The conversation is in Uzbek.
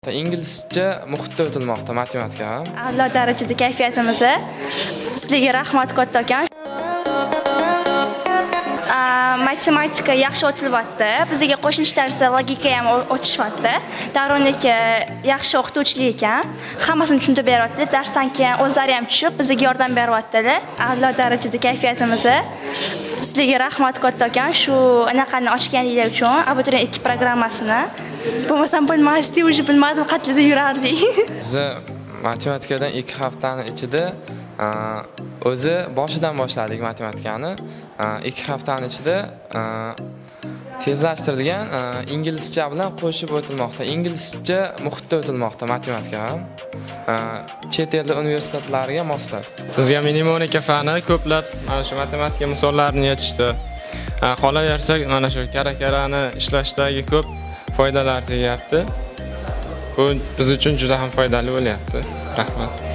Inglizcha muhitda o'tilmoqda matematika ham. A'lo darajada kayfiyatimizni. Sizlarga rahmat kattakon. Matematika yaxshi o'tilyapti. Bizga qo'shimcha dars logika ham o'tishyapti. Davron aka yaxshi o'qituvchilik ekan. Hammasini tushuntirib beryapti. Darsdan keyin o'zlari ham tushib bizga yordam beryaptilar. A'lo darajada kayfiyatimizni. Sizlarga rahmat kattakon shu anaqani ochganinglar uchun, abituriyent 2 programmasini. Bo'lmasam bilmasdik, уже bilmadim qatlarda yurardik. Biz matematikadan 2 haftani ichida o'zi boshidan boshladik matematikani. 2 haftani ichida tezlashtirilgan inglizcha bilan qo'shib o'tilmoqda. Inglizcha muhitda o'tilmoqda matematika ham. Chet el universitetlariga moslab. Bizga mnemonika fani ko'plab mana shu matematika misollarini yechishdi. Qolaversa mana shu karakarani ishlashdagi ko'p foydalar tegyapti. Bu biz uchun juda ham foydali bo'lyapti. Rahmat.